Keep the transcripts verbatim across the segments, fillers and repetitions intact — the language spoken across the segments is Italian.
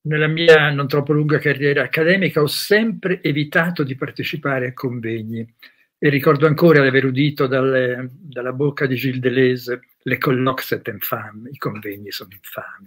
nella mia non troppo lunga carriera accademica ho sempre evitato di partecipare a convegni e ricordo ancora di aver udito dalle, dalla bocca di Gilles Deleuze: le colloques c'est infâme, i convegni sono infami.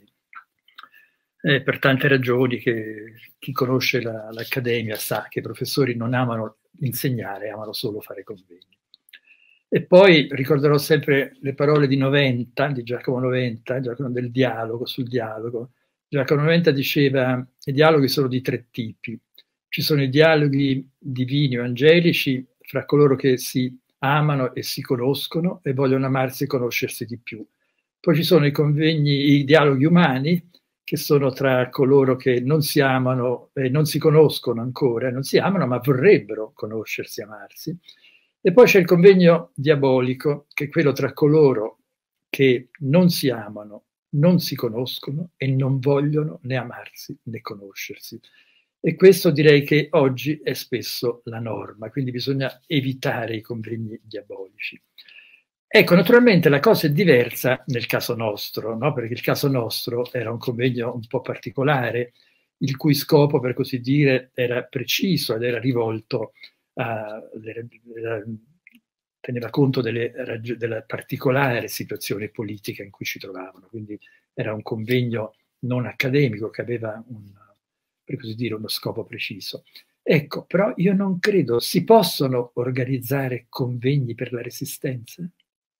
Eh, per tante ragioni che chi conosce la, l'accademia sa che i professori non amano insegnare, amano solo fare convegni. E poi ricorderò sempre le parole di Noventa, di Giacomo Noventa, Giacomo del dialogo, sul dialogo. Giacomo Noventa diceva: i dialoghi sono di tre tipi. Ci sono i dialoghi divini o angelici fra coloro che si amano e si conoscono e vogliono amarsi e conoscersi di più. Poi ci sono i convegni, i dialoghi umani, che sono tra coloro che non si amano e non si conoscono ancora, non si amano ma vorrebbero conoscersi e amarsi. E poi c'è il convegno diabolico, che è quello tra coloro che non si amano, non si conoscono e non vogliono né amarsi né conoscersi. E questo direi che oggi è spesso la norma, quindi bisogna evitare i convegni diabolici. Ecco, naturalmente la cosa è diversa nel caso nostro, no? Perché il caso nostro era un convegno un po' particolare, il cui scopo, per così dire, era preciso ed era rivolto a, a teneva conto delle, della particolare situazione politica in cui ci trovavano. Quindi era un convegno non accademico che aveva un, per così dire, uno scopo preciso. Ecco, però io non credo si possono organizzare convegni per la resistenza.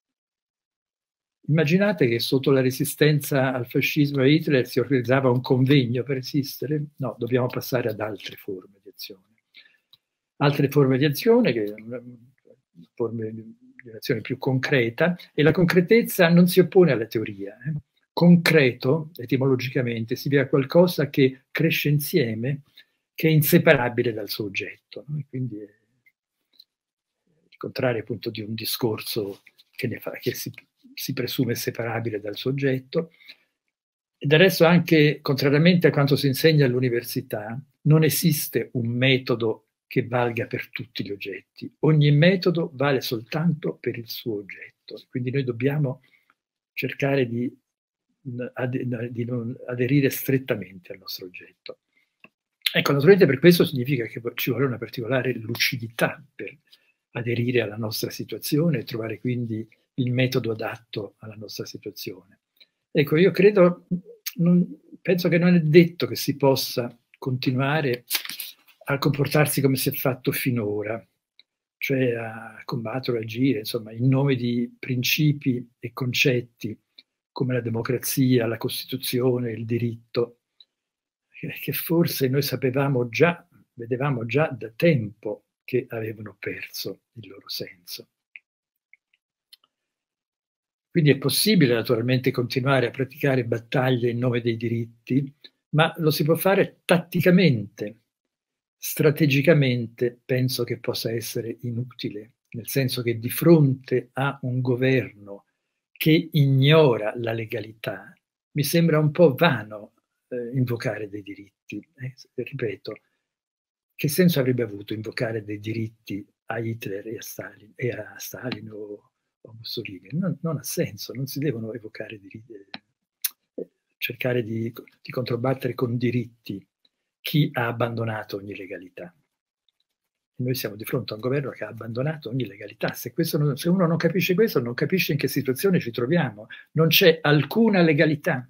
Immaginate che sotto la resistenza al fascismo e a Hitler si organizzava un convegno per resistere? No, dobbiamo passare ad altre forme di azione. Altre forme di azione, che forme di azione più concreta, e la concretezza non si oppone alla teoria. Eh? Concreto, etimologicamente, si vede a qualcosa che cresce insieme, che è inseparabile dal suo oggetto. No? Quindi è il contrario appunto di un discorso che, ne fa, che si si presume separabile dal soggetto. E del resto anche, contrariamente a quanto si insegna all'università, non esiste un metodo che valga per tutti gli oggetti. Ogni metodo vale soltanto per il suo oggetto. Quindi noi dobbiamo cercare di, di non aderire strettamente al nostro oggetto. Ecco, naturalmente per questo significa che ci vuole una particolare lucidità per aderire alla nostra situazione e trovare quindi il metodo adatto alla nostra situazione. Ecco, io credo, non, penso che non è detto che si possa continuare a comportarsi come si è fatto finora, cioè a combattere, agire, insomma, in nome di principi e concetti come la democrazia, la Costituzione, il diritto, che forse noi sapevamo già, vedevamo già da tempo che avevano perso il loro senso. Quindi è possibile naturalmente continuare a praticare battaglie in nome dei diritti, ma lo si può fare tatticamente. Strategicamente penso che possa essere inutile, nel senso che di fronte a un governo che ignora la legalità, mi sembra un po' vano eh, invocare dei diritti. Eh, ripeto, che senso avrebbe avuto invocare dei diritti a Hitler e a Stalin, e a Stalin o Mussolini? Non, non ha senso, non si devono evocare diritti, eh, cercare di, di controbattere con diritti chi ha abbandonato ogni legalità. Noi siamo di fronte a un governo che ha abbandonato ogni legalità. Se, questo non, se uno non capisce questo, non capisce in che situazione ci troviamo. Non c'è alcuna legalità.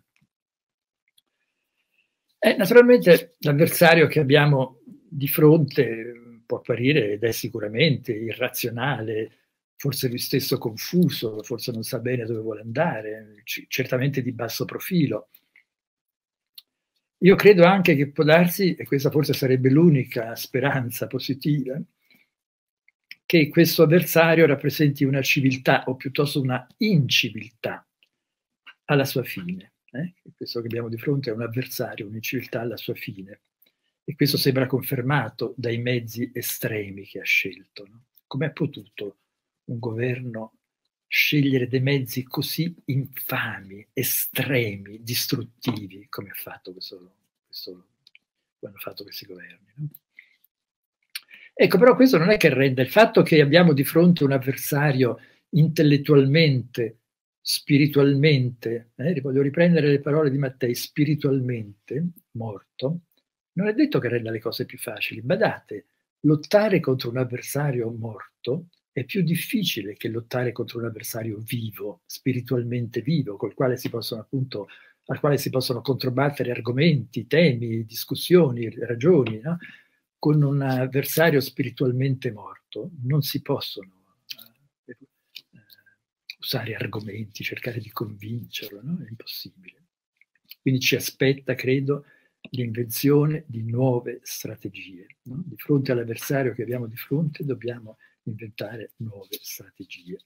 E naturalmente l'avversario che abbiamo di fronte può apparire, ed è sicuramente irrazionale, forse lui stesso confuso, forse non sa bene dove vuole andare, certamente di basso profilo. Io credo anche che può darsi, e questa forse sarebbe l'unica speranza positiva, che questo avversario rappresenti una civiltà, o piuttosto una inciviltà, alla sua fine. Eh? Questo che abbiamo di fronte è un avversario, un'inciviltà alla sua fine. E questo sembra confermato dai mezzi estremi che ha scelto. No? Come ha potuto un governo scegliere dei mezzi così infami, estremi, distruttivi, come ha fatto questo, questo, come hanno fatto questi governi? No? Ecco, però questo non è che renda il fatto che abbiamo di fronte un avversario intellettualmente spiritualmente, eh, voglio riprendere le parole di Mattei, spiritualmente morto, non è detto che renda le cose più facili. Badate, lottare contro un avversario morto è più difficile che lottare contro un avversario vivo, spiritualmente vivo, col quale si possono appunto, al quale si possono controbattere argomenti, temi, discussioni, ragioni, no? Con un avversario spiritualmente morto non si possono eh, eh, usare argomenti, cercare di convincerlo, no? È impossibile. Quindi ci aspetta, credo, l'invenzione di nuove strategie. No? Di fronte all'avversario che abbiamo di fronte dobbiamo inventare nuove strategie.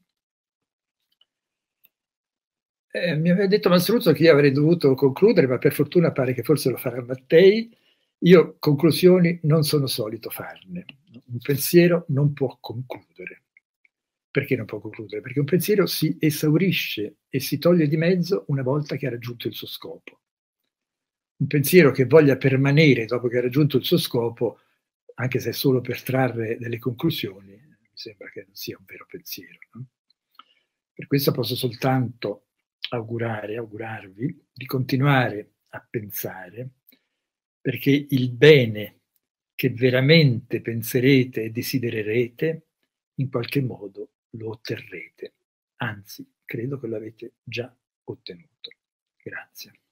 Eh, mi aveva detto Mastruzzo che io avrei dovuto concludere, ma per fortuna pare che forse lo farà Mattei. Io conclusioni non sono solito farne. Un pensiero non può concludere. Perché non può concludere? Perché un pensiero si esaurisce e si toglie di mezzo una volta che ha raggiunto il suo scopo. Un pensiero che voglia permanere dopo che ha raggiunto il suo scopo, anche se è solo per trarre delle conclusioni, mi sembra che non sia un vero pensiero. No? Per questo posso soltanto augurare, augurarvi di continuare a pensare, perché il bene che veramente penserete e desidererete, in qualche modo lo otterrete. Anzi, credo che lo avete già ottenuto. Grazie.